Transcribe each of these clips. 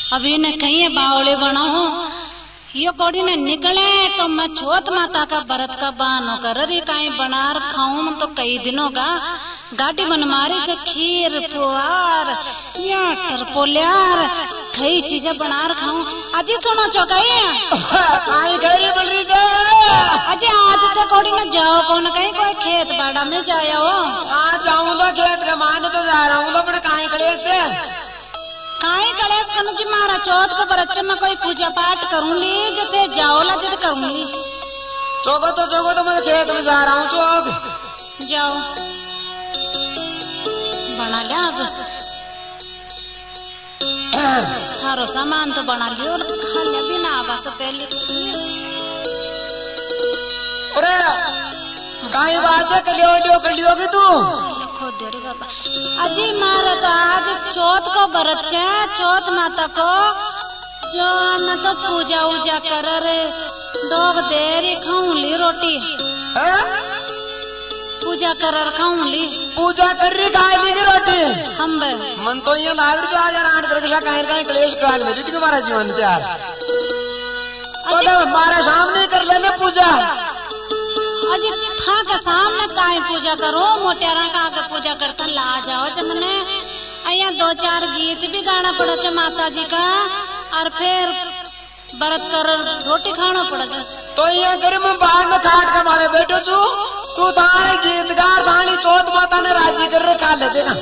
अभी ने कहीं बावले बनाओ ये कोड़ी ने निकले तो मैं छोट माता का व्रत का बहानो कर रही कहीं बना खाऊं तो कई दिनों का गाड़ी बन मारी जो खीर पुआर या टरपोलियार कई चीजें बना खाऊं। अजी सुनो चौकाई काई गरी बोल रही जे अजी आज तो कोड़ी में जाओ कौन कहीं कोई खेत बाड़ा में जाया हो। आज जाऊंगा खेत के मान तो जा रहा हूँ अपने काई कलेश से काई कलेश कनु जी मारा चौथ को बरच में कोई पूजा पाठ करूंगी जैसे जाओ ला जब करूंगी चौको तो मैं खेत में जा रहा हूँ चौक जाओ बना लिया अब सारो सामान तो बना लियो और खा लिया बिना बस पहले अरे काई बात है कलियो की तू खुद दे रे बाबा अजी मारा तो आज चौथ को व्रत है चौथ माता को जो मैं तो पूजा उजा कर रे दोग देरी खाऊं ली रोटी है पूजा कर खाऊं ली पूजा कर रही खाए ली की रोटी हम मन तो ये लाग रही आज रात करके काई कलेश काल में जीत तुम्हारा जीवन त्यार तो हमारे सामने कर लेना पूजा अजी था के सामने काई पूजा करो मोटेरा का आगे पूजा करता ला जाओ जमने अया 2-4 गीत भी गाना पड़ो च माता जी का और फिर व्रत कर रोटी खाना पड़ो च तो ये कर मैं बाहर में खाट के मारे बैठो छू तू थाने गीतकार थानी चौथ माता ने राजी कर खा ले देना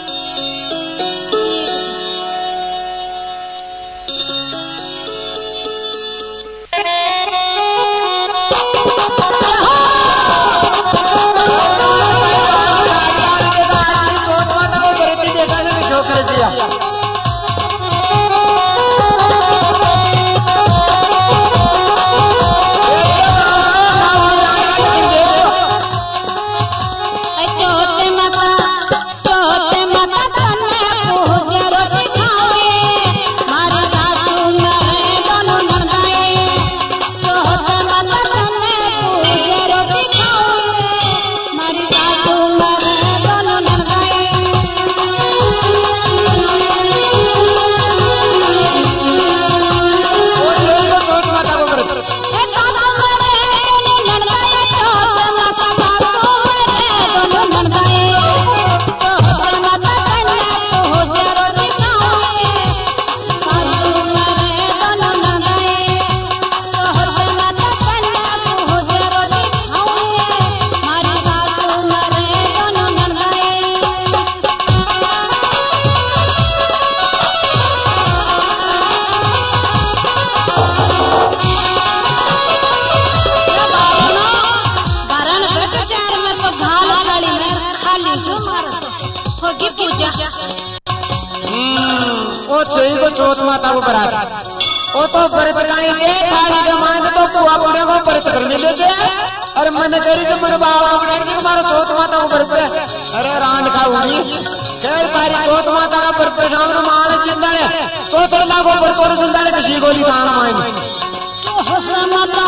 चौथ माता को बरात वो तो व्रत गाई के थाली के मान तो तू अपने को व्रत करने ले जे अरे मन करी तो मन बाबा अपने के मारो चौथ माता को व्रत अरे रान खाऊंगी खैर तारी चौथ माता का व्रत सामने मान जिंदा है चौथ लाखों व्रत और जिंदा है किसी गोली काम आए चौथ माता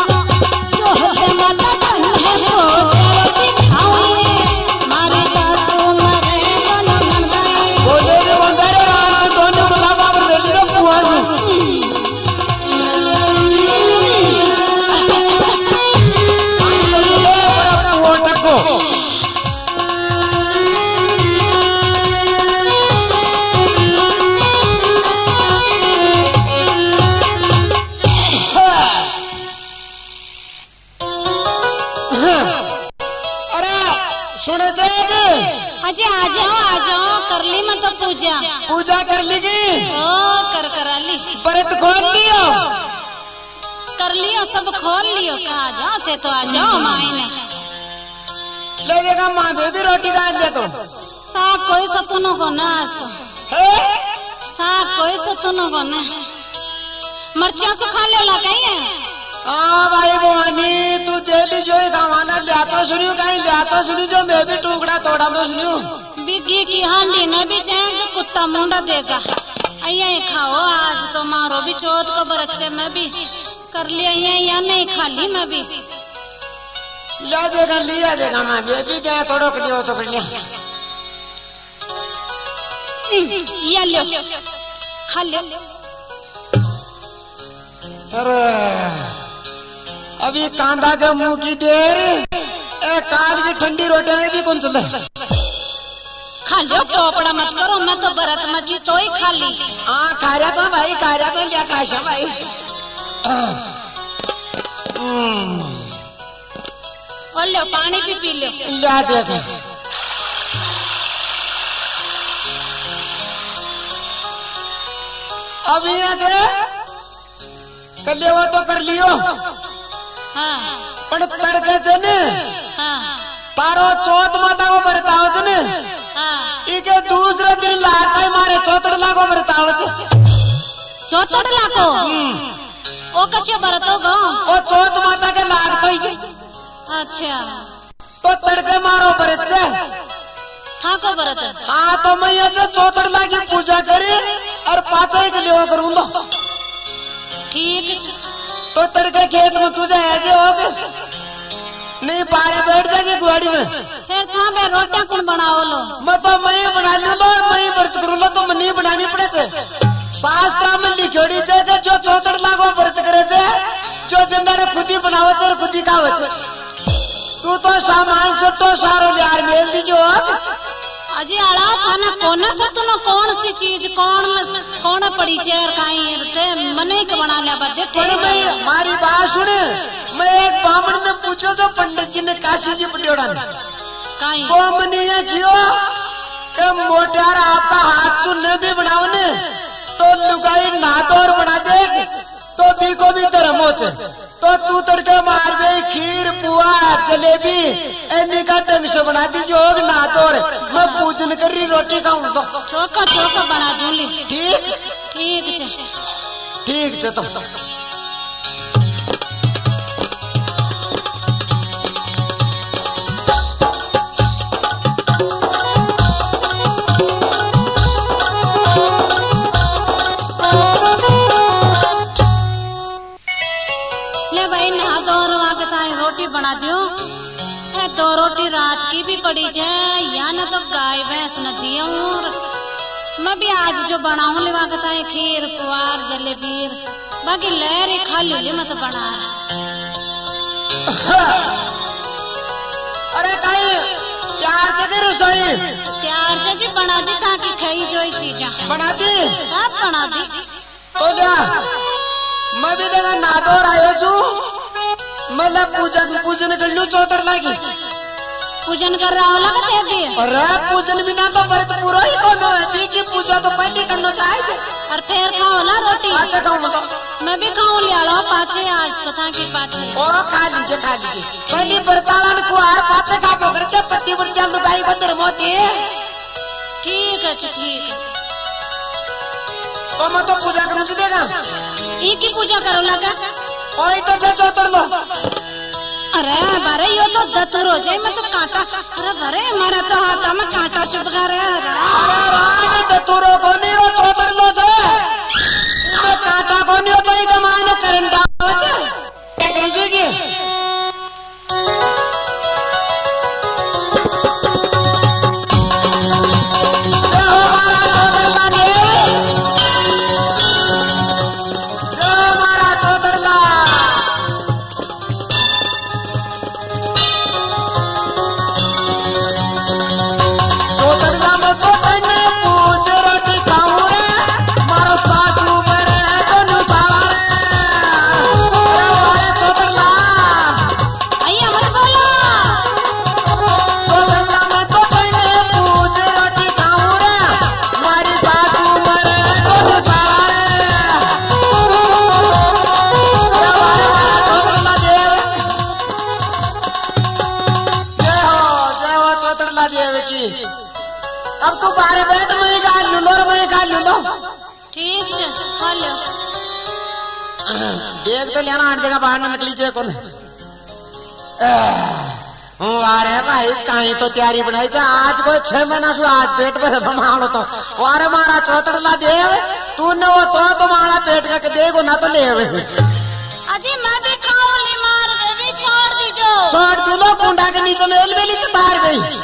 पूजा कर ली करा ली व्रत खोल लियो कर लियो सब खोल लियो का आ जाओ थे तो आ जाओ मायने ले लेगा माँ बेबी रोटी खा ले तो साग कोई सतुनो को ना आज तो साग कोई सतुनो को ना मर्चा से खा ले ला कहीं है हाँ भाई बोनी तू जेली जो खावाना लिया तो सुनियो जो मैं भी टुकड़ा तोड़ा तो सुनियो बिगी की हांडी ने भी चैन जो कुत्ता मुंडा देगा अया खाओ आज तो मारो भी चौथ को बरच्चे में भी कर लिया या नहीं खाली मैं भी लिया देगा मैं भी दे थोड़ो के लिए तो कर लिया ये लो खा लो अरे अभी कांदा के मुंह की देर काल की ठंडी रोटी में भी कौन चले खा लो टोपड़ा मत करो, मैं तो बरत मची तो ही खा ली। हाँ खा रहा था भाई, खा रहा था, क्या खाशा भाई। और लो पानी भी पी लो। लिया देख अब यहाँ से कर लियो वो तो कर लियो। हाँ पर तड़के से न हाँ तारो चौथ माता को बरताओ से न हाँ इके दूसरे दिन लाता ही मारे चौथड़ला को बरताओ से। चौथड़ला को ओ कशे बरतो गो? ओ चौथ माता के लाग तो ही। अच्छा तो तड़के मारो बरत से था को बरत। हाँ तो मैं यहाँ से चौथड़ला की पूजा करी और पाचा के लिए करूँगा। ठीक तो तड़के खेत में तुझे ऐसे हो गए नहीं बारे बैठ जाएगी गुआड़ी में। फिर कहाँ पे रोटियां कौन बनाओ लो? मैं तो मैं बना लूँ मैं व्रत करूँ लो तो मैं बनानी पड़े थे। शास्त्र में लिखोड़ी चाहिए जो चौथड़ला को व्रत करे थे जो जिंदा ने खुद ही बनाओ और खुद ही खाओ। तू तो सामान से तो सारो लियार मेल दीजो। अजी अड़ा था ना कोना से तू कौन सी चीज कौन पड़ी चेर काई थे मने के बना लिया बदे थे। हमारी बात सुन, मैं एक ब्राह्मण ने पूछो जो पंडित जी ने काशी जी पटियोड़ा ने काई वो मने ये क्यों कि मोटार आपका हाथ तू न भी बनाओ ने तो लुगाई नादौर बना दे तो बी को भी धर्म हो तो तू तड़के मार गई खीर पुआ जलेबी एनी का ढंग से बना दीजिए ना तोड़ मैं पूजन कर रही रोटी खाऊं तो चौका चौका बना दूंगी। ठीक ठीक ठीक है। तुम रोटी बना दियो। दो रोटी रात की भी पड़ी जाए या न तो गाय भैंस न दियो। मैं भी आज जो बनाऊं लेवा कहता है खीर पुआर जलेबी बाकी लहर खा ली मैं तो बना। अरे कहीं प्यार से रसोई प्यार से जी बना दी ताकि खाई जो चीजा बना दी सब बना दी। तो क्या मैं भी देखा नादौर आयो छू मतलब पूजन कर लू चौथड़ला की पूजन कर रहा होला का दे। अरे पूजन बिना तो व्रत पूरा ही कोनो है की पूजा तो पहले करना चाहिए। और फिर खाओला रोटी अच्छा खाऊं मतलब मैं भी खाऊं लिया लो पाचे आज तो था कि पाचे ओ खा लीजिए पहले व्रतालन को आर पाचे का पोकर के पत्ती बुर्तिया लुगाई बंदर मोती। ठीक है ठीक है तो मैं तो पूजा करूं जी देगा ई की पूजा करो लगा ओए तो जा चौथड़ लो। अरे बारे यो तो दतुर हो जाए मैं तो कांटा। अरे बारे हमारा तो हाथ में कांटा चुपका रहा है। अरे राज दतुरो को नहीं हो चौथड़ लो जाए मैं कांटा को नहीं हो तो इधर माने करंटा हो जाए क्या करूं जी अब तो बारे बैठ मैं गाल लू लो ठीक है खा लो। देख तो लेना हट देगा बाहर न निकली चाहिए कौन अरे भाई कहीं तो तैयारी बनाई जा आज कोई 6 महीना से आज पेट पर बमाड़ो तो अरे मारा चौथड़ला देव तूने वो तो तुम्हारा पेट का देगो ना तो ले अजी मैं भी खाऊंगी मार भी छोड़ दीजो छोड़ दू लो कुंडा के नीचे में एलवेली से तार गई।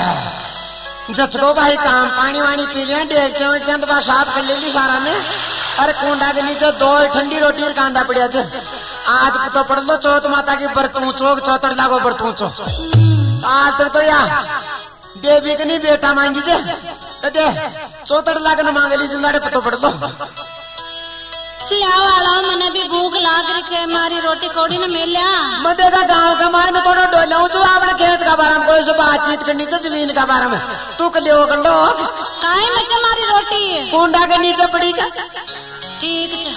जचको भाई काम पानी वानी पी लिया डेग चंद बार साफ कर ले ली सारा ने अरे कुंडा के नीचे 2 ठंडी रोटी और कांदा पड़िया थे। आज तो पढ़ लो चौथ माता की बरतू चौक चौतड़ लागो बरतू चो। आज तक तो या देवी के नहीं बेटा मांगी थे दे चौतड़ लागन मांगे ली जिंदाड़े पतो पढ़ लो। वाला मने भी भूख लाग रही है मारी रोटी कोड़ी न मिल्या। मैं देखा गाँव का मायने थोड़ा डोलाऊं जो आपने खेत का बारे में कोई से बातचीत करनी चाहिए जमीन का बारे में तू कर लियो कर लो। काहे में मारी रोटी कुंडा के नीचे पड़ी जा। ठीक छ।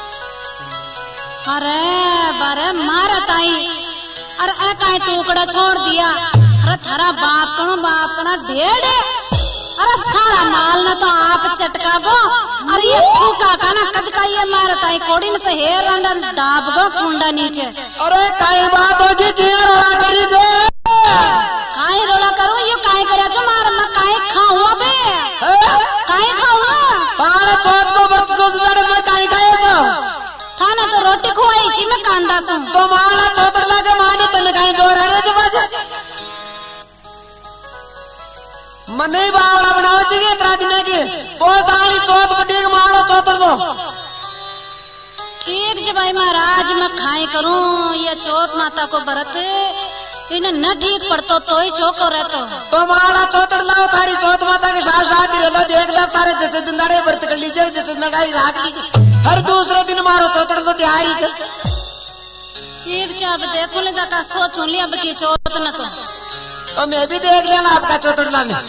अरे बारे मारा ताई अरे ए काहे टुकड़ा छोड़ दिया। अरे थारा बाप कणो ढेड़े अरे सारा माल न तो आप चटका गो। अरे ये फूका का ना कद का ये मारता है कोड़ी में से हेर अंडर दाब गो कुंडा नीचे। अरे काई बात हो जी ती रोला करी जे काई रोला करूं ये काई करया जो मार मैं काई खाऊं अबे काई खाऊं तारे चौथ को बरत तो जरे मैं काई खाएगा थाना तो रोटी खुआई छी मैं कांदा सु तो माला चौथ लागे माने तने काई जोर रे जे बाजे मने बावड़ा बनाओ चाहिए इतना दिन की बोलताई चौथ बड़ी मारो चौथ दो। ठीक है भाई महाराज मैं खाए करूं ये चौथ माता को व्रत इन्हें न ठीक पड़तो तो ही चौको रहतो तो मारा चौथ लाओ तारी चौथ माता के साथ साथ ही रहता देख ले तारे जैसे दिनदाड़े व्रत कर लीजिए जैसे दिनदाड़ी राख लीजिए हर दूसरे दिन मारो चौथ तो तैयारी चल। ठीक है अब देखो ले जाकर सोचूं लिया अब की चौथ न तो मैं भी देख लिया ना आपका चौथड़ला में।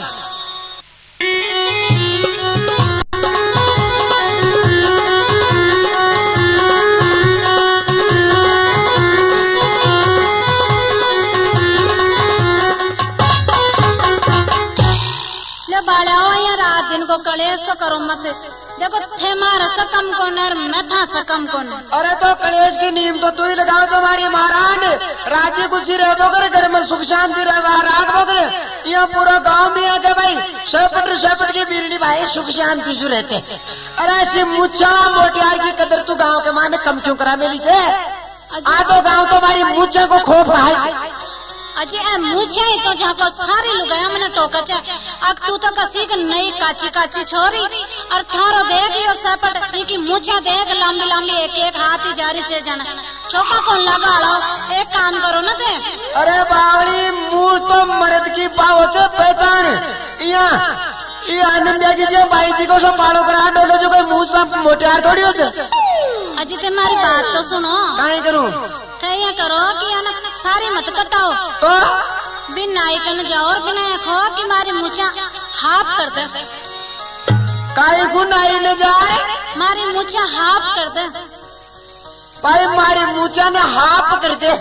रात दिन को कलेश तो करो मत देखो थे मारा सकम को नर मैं था सकम को न। अरे तो कलेश की नीम तो तू ही लगाओ तुम्हारी महाराज राज्य खुशी रह बोकर घर में सुख शांति रह रात बोकर यहाँ पूरा गांव में आके भाई शेपट की बीरड़ी भाई सुख शांति से रहते। अरे ऐसी मुच्छा मोटियार की कदर तू गांव के माने कम क्यों करा मेरी से आ तो गांव तुम्हारी मुच्छा को खोप रहा है। अजय मुझे ही तो जाको सारी लुगाया मैंने टोका चा अब तू तो कसी का नई काची छोरी और थारो देख यो सपट की मुझे देख लंबी लंबी एक हाथ ही जारी चे जाना चौका कौन लगा लो एक काम करो ना ते। अरे बावली मुंह तो मर्द की पाओ से पहचान ये आनंद की भाई जी को सब पालो करा डोलो जो कोई मुंह सब मोटियार थोड़ी होते। अजी तुम्हारी बात तो सुनो काहे करूं क्या करो कि ना सारी मत कटाओ तो बिन नाइकन जाओ और बिना खो कि मारी मुछा हाफ कर दे काई को नाई न जाए मारी मुछा हाफ कर दे भाई मारी मुछा ने हाफ कर दे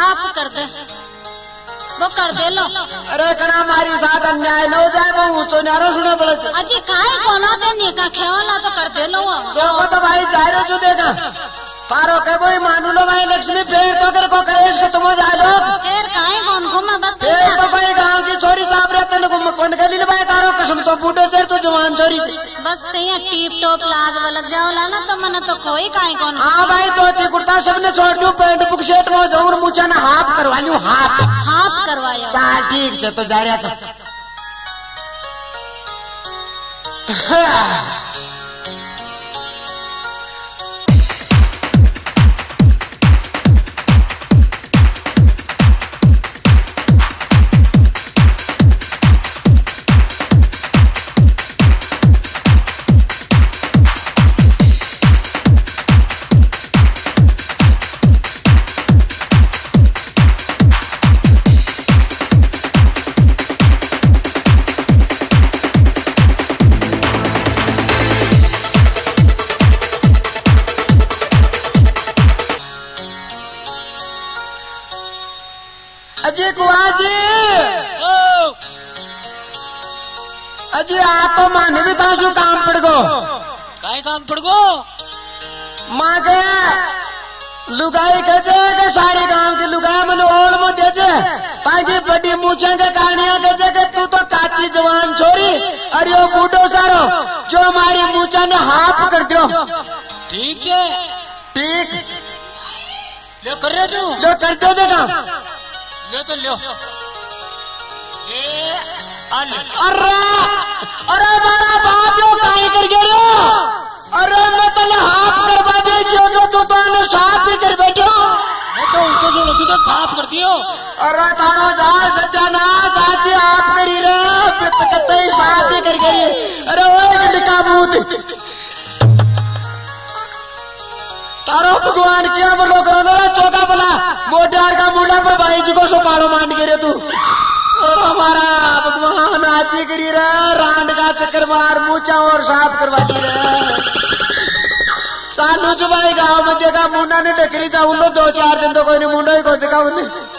वो कर दे लो। अरे कना मारी साथ अन्याय न हो जाए वो ऊंचो न्यारो सुने पड़े अजी काहे कोना देने का खेवाला तो कर दे लो चौको तो भाई जायरो जो देगा पारो के बोई मानू लो भाई लक्ष्मी पेड़ तो कर को कलेश के तुम हो जाए लो फिर काहे कौन घुमा बस फिर तो भाई गांव की छोरी साहब रहते न घुम कौन के लिए भाई तारो कसम तो बूढ़े चेर तो जवान छोरी बस तैया टीप टॉप लाग लग जाओ ला ना तो मन तो कोई काहे कौन। हां भाई धोती कुर्ता सब ने छोड़ दूं पैंट बुक शर्ट में जाऊं मुझे ना हाफ करवा लूं हाफ करवाया चल ठीक है तो जा रहा था। अजय कुआ जी अजय आप तो माने भी था जो काम पड़ गो काय काम पड़ गो माँ के लुगाई कहे के सारे गांव की लुगाई मन ओल में दे जे ताकि बड़ी मूछे के कहानियां कहे के तू तो काची जवान छोरी अरे वो बूढ़ो सारो जो हमारी मूछा ने हाफ कर दो। ठीक है ठीक ले कर रहे तू जो कर दो देगा ले तो लो अरे अरे बड़ा बाप यो काहे कर गयो अरे मैं तो तो साफ कर दियो। अरे थारो जा सत्यानाश आची आंख करी रे पित कते शादी कर गई। अरे ओए गंडका भूत तारो भगवान किया बोलो करो ना चौका बोला मोटार का मुंडा पर भाई जी को सुपाड़ो मान के रे तू। हमारा भगवान आची करी रे रांड का चक्कर मार मूचा और साफ करवा दी रे। सानू चुबाई गाँव में देखा मुंडा ने डकरी चाहूँ 2-4 दिन तो कोई नहीं मुंडा ही को देखा उन्हें।